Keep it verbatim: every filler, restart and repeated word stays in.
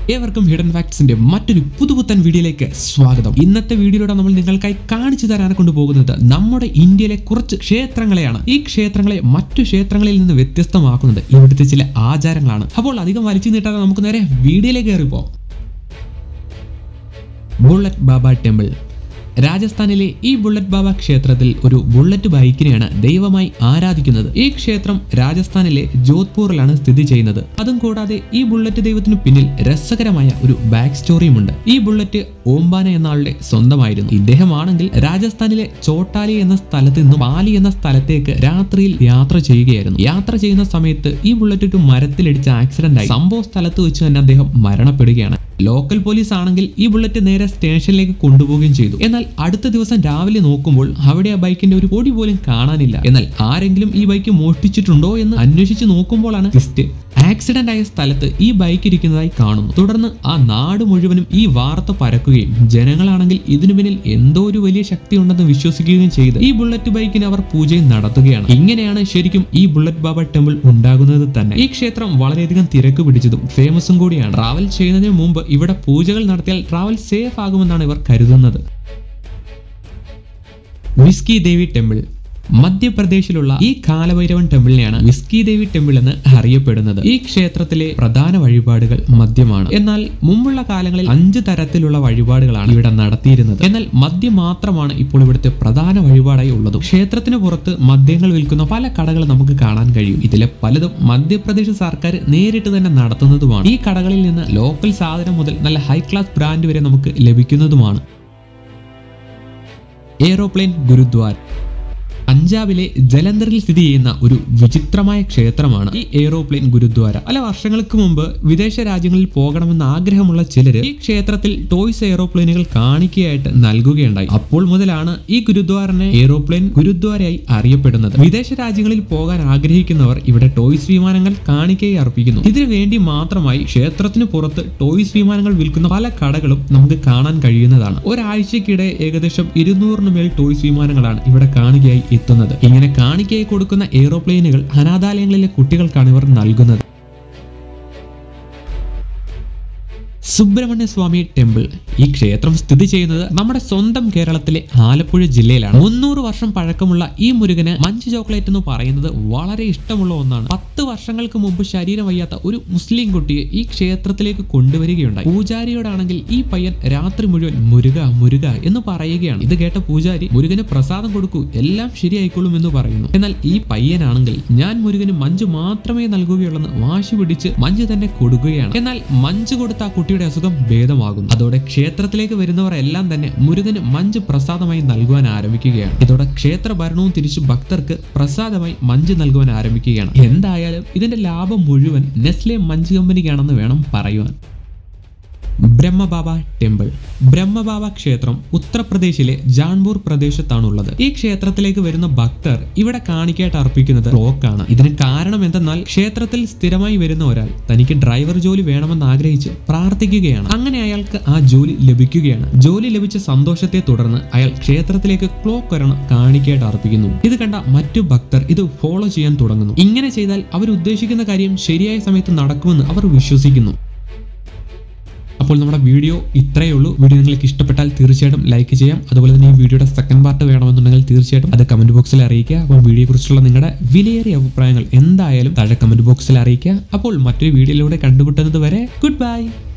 ഏവർക്കും ഹിഡൻ ഫാക്ട്സിന്റെ മറ്റൊരു പുതുപുത്തൻ വീഡിയോയിലേക്ക് സ്വാഗതം. ഇന്നത്തെ വീഡിയോയിലൂടെ നമ്മൾ നിങ്ങൾക്കായി കാണിച്ചു തരാൻ കൊണ്ടുപോകുന്നത് നമ്മുടെ ഇന്ത്യയിലെ കുറച്ച് ക്ഷേത്രങ്ങളെയാണ്. ഈ ക്ഷേത്രങ്ങളെ മറ്റു ക്ഷേത്രങ്ങളിൽ നിന്ന് വ്യത്യസ്തമാക്കുന്നത് ഇവിടുത്തെ ചില ആചാരങ്ങളാണ്. അപ്പോൾ അധികം വലിച്ചു നീട്ടാതെ നമുക്ക് നേരെ വീഡിയോയിലേക്ക് കയറിപ്പോ. ബുള്ളറ്റ് ബാബ ടെമ്പിൾ. രാജസ്ഥാനിലെ ഈ ബുള്ളറ്റ് ബാബ ക്ഷേത്രത്തിൽ ഒരു ബുള്ളറ്റ് ബൈക്കിനെയാണ് ദൈവമായി ആരാധിക്കുന്നത്. ഈ ക്ഷേത്രം രാജസ്ഥാനിലെ ജോധ്പൂറിലാണ് സ്ഥിതി ചെയ്യുന്നത്. അതും കൂടാതെ ഈ ബുള്ളറ്റ് ദൈവത്തിനു പിന്നിൽ രസകരമായ ഒരു ബാക്ക് സ്റ്റോറിയുമുണ്ട്. ഈ ബുള്ളറ്റ് ഓംബാന എന്ന ആളുടെ സ്വന്തമായിരുന്നു. ഇദ്ദേഹമാണെങ്കിൽ രാജസ്ഥാനിലെ ചോട്ടാലി എന്ന സ്ഥലത്ത് നിന്നും പാലി എന്ന സ്ഥലത്തേക്ക് രാത്രിയിൽ യാത്ര ചെയ്യുകയായിരുന്നു. യാത്ര ചെയ്യുന്ന സമയത്ത് ഈ ബുള്ളറ്റ് ഒരു മരത്തിലിടിച്ച് ആക്സിഡന്റ് ആയി സംഭവ സ്ഥലത്ത് വെച്ച് തന്നെ അദ്ദേഹം മരണപ്പെടുകയാണ്. ലോക്കൽ പോലീസ് ആണെങ്കിൽ ഈ ബുള്ളറ്റ് നേരെ സ്റ്റേഷനിലേക്ക് കൊണ്ടുപോവുകയും ചെയ്തു. എന്നാൽ അടുത്ത ദിവസം രാവിലെ നോക്കുമ്പോൾ അവിടെ ആ ബൈക്കിന്റെ ഒരു പൊടി പോലും കാണാനില്ല. എന്നാൽ ആരെങ്കിലും ഈ ബൈക്ക് മോഷ്ടിച്ചിട്ടുണ്ടോ എന്ന് അന്വേഷിച്ച് നോക്കുമ്പോഴാണ് ട്വിസ്റ്റ്. ആക്സിഡന്റ് ആയ സ്ഥലത്ത് ഈ ബൈക്ക് ഇരിക്കുന്നതായി കാണുന്നു. തുടർന്ന് ആ നാട് മുഴുവനും ഈ വാർത്ത പരക്കുകയും ജനങ്ങളാണെങ്കിൽ ഇതിനു പിന്നിൽ എന്തോ ഒരു വലിയ ശക്തി ഉണ്ടെന്ന് വിശ്വസിക്കുകയും ചെയ്ത് ഈ ബുള്ളറ്റ് ബൈക്കിന് അവർ പൂജയും നടത്തുകയാണ്. ഇങ്ങനെയാണ് ശരിക്കും ഈ ബുള്ളറ്റ് ബാബ ടെമ്പിൾ ഉണ്ടാകുന്നത് തന്നെ. ഈ ക്ഷേത്രം വളരെയധികം തിരക്ക് പിടിച്ചതും ഫേമസും കൂടിയാണ്. ട്രാവൽ ചെയ്യുന്നതിന് മുമ്പ് ഇവിടെ പൂജകൾ നടത്തിയാൽ ട്രാവൽ സേഫ് ആകുമെന്നാണ് ഇവർ കരുതുന്നത്. Whisky Devi temple. മധ്യപ്രദേശിലുള്ള ഈ കാലഭൈരവൻ ടെമ്പിളിനെയാണ് വിസ്കി ദേവി ടെമ്പിൾ എന്ന് അറിയപ്പെടുന്നത്. ഈ ക്ഷേത്രത്തിലെ പ്രധാന വഴിപാടുകൾ മദ്യമാണ്. എന്നാൽ മുമ്പുള്ള കാലങ്ങളിൽ അഞ്ച് തരത്തിലുള്ള വഴിപാടുകളാണ് ഇവിടെ നടത്തിയിരുന്നത്. എന്നാൽ മദ്യം മാത്രമാണ് ഇപ്പോൾ ഇവിടുത്തെ പ്രധാന വഴിപാടായി ഉള്ളത്. ക്ഷേത്രത്തിന് പുറത്ത് മദ്യങ്ങൾ വിൽക്കുന്ന പല കടകൾ നമുക്ക് കാണാൻ കഴിയും. ഇതിലെ പലതും മധ്യപ്രദേശ് സർക്കാർ നേരിട്ട് തന്നെ നടത്തുന്നതുമാണ്. ഈ കടകളിൽ നിന്ന് ലോക്കൽ സാധനം മുതൽ നല്ല ഹൈ ക്ലാസ് ബ്രാൻഡ് വരെ നമുക്ക് ലഭിക്കുന്നതുമാണ്. എയ്റോപ്ലെയിൻ ഗുരുദ്വാര. പഞ്ചാബിലെ ജലന്ധറിൽ സ്ഥിതി ചെയ്യുന്ന ഒരു വിചിത്രമായ ക്ഷേത്രമാണ് ഈ എയ്റോപ്ലെയിൻ ഗുരുദ്വാര. പല വർഷങ്ങൾക്ക് മുമ്പ് വിദേശ രാജ്യങ്ങളിൽ പോകണമെന്ന് ആഗ്രഹമുള്ള ചിലര് ഈ ക്ഷേത്രത്തിൽ ടോയ്സ് എയ്റോപ്ലെയിനുകൾ കാണിക്കയായിട്ട് നൽകുകയുണ്ടായി. അപ്പോൾ മുതലാണ് ഈ ഗുരുദ്വാരനെ എയ്റോപ്ലെയിൻ ഗുരുദ്വാരയായി അറിയപ്പെടുന്നത്. വിദേശ രാജ്യങ്ങളിൽ പോകാൻ ആഗ്രഹിക്കുന്നവർ ഇവിടെ ടോയ്സ് വിമാനങ്ങൾ കാണിക്കയായി അർപ്പിക്കുന്നു. ഇതിനു വേണ്ടി മാത്രമായി ക്ഷേത്രത്തിന് പുറത്ത് ടോയ്സ് വിമാനങ്ങൾ വിൽക്കുന്ന പല കടകളും നമുക്ക് കാണാൻ കഴിയുന്നതാണ്. ഒരാഴ്ചക്കിടെ ഏകദേശം ഇരുന്നൂറിന് മേൽ ടോയ്സ് വിമാനങ്ങളാണ് ഇവിടെ കാണിക്കയായി എത്തുന്നത്. ഇങ്ങനെ കാണിക്കയായി കൊടുക്കുന്ന എയ്റോപ്ലെയിനുകൾ അനാഥാലയങ്ങളിലെ കുട്ടികൾക്കാണ് ഇവർ നൽകുന്നത്. സുബ്രഹ്മണ്യ സ്വാമി ടെമ്പിൾ. ഈ ക്ഷേത്രം സ്ഥിതി ചെയ്യുന്നത് നമ്മുടെ സ്വന്തം കേരളത്തിലെ ആലപ്പുഴ ജില്ലയിലാണ്. മുന്നൂറ് വർഷം പഴക്കമുള്ള ഈ മുരുകന് മഞ്ച് ചോക്ലേറ്റ് എന്ന് പറയുന്നത് വളരെ ഇഷ്ടമുള്ള ഒന്നാണ്. പത്ത് വർഷങ്ങൾക്ക് മുമ്പ് ശരീരം വയ്യാത്ത ഒരു മുസ്ലിം കുട്ടിയെ ഈ ക്ഷേത്രത്തിലേക്ക് കൊണ്ടുവരികയുണ്ടായി. പൂജാരിയോടാണെങ്കിൽ ഈ പയ്യൻ രാത്രി മുഴുവൻ മുരുക മുരുക എന്ന് പറയുകയാണ്. ഇത് കേട്ട പൂജാരി മുരുകന് പ്രസാദം കൊടുക്കൂ, എല്ലാം ശരിയായിക്കൊള്ളും എന്ന് പറയുന്നു. എന്നാൽ ഈ പയ്യനാണെങ്കിൽ ഞാൻ മുരുകന് മഞ്ച് മാത്രമേ നൽകുകയുള്ളെന്ന് വാശി പിടിച്ച് മഞ്ച് തന്നെ കൊടുക്കുകയാണ്. എന്നാൽ മഞ്ച് കൊടുത്ത ആ കുട്ടിയുടെ അസുഖം ഭേദമാകുന്നു. അതോടെ ക്ഷേത്രത്തിലേക്ക് വരുന്നവർ എല്ലാം തന്നെ മുരുകന് മഞ്ച് പ്രസാദമായി നൽകുവാൻ ആരംഭിക്കുകയാണ്. ഇതോടെ ക്ഷേത്ര ഭരണവും തിരിച്ചു ഭക്തർക്ക് പ്രസാദമായി മഞ്ച് നൽകുവാൻ ആരംഭിക്കുകയാണ്. എന്തായാലും ഇതിന്റെ ലാഭം മുഴുവൻ നെസ്ലെ മഞ്ച് കമ്പനിക്കാണെന്ന് വേണം പറയുവാൻ. ബ്രഹ്മബാബ ടെമ്പിൾ. ബ്രഹ്മബാബ ക്ഷേത്രം ഉത്തർപ്രദേശിലെ ജാൺപൂർ പ്രദേശത്താണുള്ളത്. ഈ ക്ഷേത്രത്തിലേക്ക് വരുന്ന ഭക്തർ ഇവിടെ കാണിക്കായിട്ട് അർപ്പിക്കുന്നത് ക്ലോക്കാണ്. ഇതിന് കാരണം എന്തെന്നാൽ ക്ഷേത്രത്തിൽ സ്ഥിരമായി വരുന്ന ഒരാൾ തനിക്ക് ഡ്രൈവർ ജോലി വേണമെന്ന് ആഗ്രഹിച്ച് പ്രാർത്ഥിക്കുകയാണ്. അങ്ങനെ അയാൾക്ക് ആ ജോലി ലഭിക്കുകയാണ്. ജോലി ലഭിച്ച സന്തോഷത്തെ തുടർന്ന് അയാൾ ക്ഷേത്രത്തിലേക്ക് ക്ലോക്ക് ഒരെണ്ണം കാണിക്കായിട്ട് അർപ്പിക്കുന്നു. ഇത് കണ്ട മറ്റു ഭക്തർ ഇത് ഫോളോ ചെയ്യാൻ തുടങ്ങുന്നു. ഇങ്ങനെ ചെയ്താൽ അവർ ഉദ്ദേശിക്കുന്ന കാര്യം ശരിയായ സമയത്ത് നടക്കുമെന്ന് അവർ വിശ്വസിക്കുന്നു. അപ്പോൾ നമ്മുടെ വീഡിയോ ഇത്രയേ ഉള്ളൂ. വീഡിയോ നിങ്ങൾക്ക് ഇഷ്ടപ്പെട്ടാൽ തീർച്ചയായിട്ടും ലൈക്ക് ചെയ്യാം. അതുപോലെ തന്നെ ഈ വീഡിയോയുടെ സെക്കൻഡ് പാർട്ട് വേണമെന്നുണ്ടെങ്കിൽ തീർച്ചയായിട്ടും അത് കമന്റ് ബോക്സിൽ അറിയിക്കുക. അപ്പോൾ വീഡിയോയെ കുറിച്ചുള്ള നിങ്ങളുടെ വിലയേറിയ അഭിപ്രായങ്ങൾ എന്തായാലും താഴെ കമന്റ് ബോക്സിൽ അറിയിക്കുക. അപ്പോൾ മറ്റൊരു വീഡിയോയിലൂടെ കണ്ടുമുട്ടുന്നത് വരെ ഗുഡ് ബൈ.